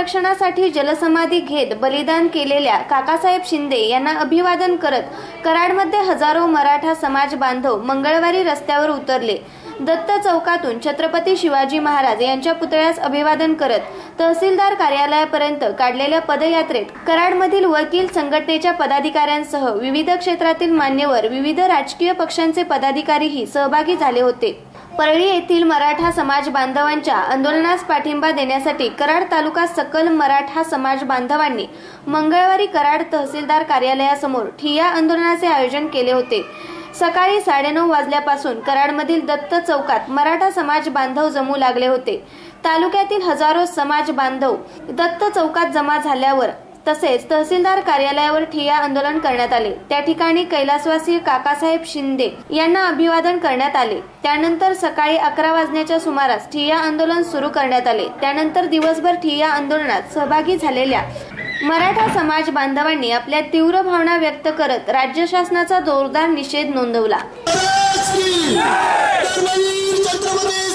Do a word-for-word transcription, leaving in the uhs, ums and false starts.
आरक्षणासाठी जलसमाधी घेत बलिदान केलेल्या काकासाहेब शिंदे यांना अभिवादन करत कराडमध्ये हजारो मराठा समाज बांधव मंगळवारी रस्त्यावर उतरले। दत्त चौकातून छत्रपती शिवाजी महाराज यांच्या पुतळ्यास अभिवादन करत तहसीलदार कार्यालयापर्यंत काढलेल्या पदयात्रेत कराडमधील वकील संघटनेच्या पदाधिकाऱ्यांसह विविध क्षेत्रातील मान्यवर, विविध राजकीय पक्षांचे पदाधिकारीही सहभागी झाले होते। परळी येथील मराठा समाज बांधवांच्या आंदोलनास पाठिंबा देण्यासाठी कराड तालुका सकल मराठा समाज बांधवांनी मंगळवारी कराड तहसीलदार कार्यालयासमोर ठिय्या आंदोलनाचे आयोजन केले होते। सकाळी साडेनऊ वाजल्यापासून कराडमधील दत्त चौकात मराठा समाज बांधव जमू लागले होते। तालुक्यातील हजारो समाज बांधव दत्त चौकात जमा झाल्यावर तसेच तहसीलदार कार्यालयावर ठिय्या आंदोलन करण्यात आले। त्या ठिकाणी कैलासवासी काकासाहेब शिंदे यांना अभिवादन करण्यात आले। त्यानंतर सकाळी अकरा वाजण्याच्या सुमारास ठिय्या आंदोलन सुरू करण्यात आले। त्यानंतर दिवसभर ठिय्या आंदोलनात सहभागी झालेल्या मराठा समाज बांधवांनी आपल्या तीव्र भावना व्यक्त करत राज्य शासनाचा जोरदार निषेध नोंदवला।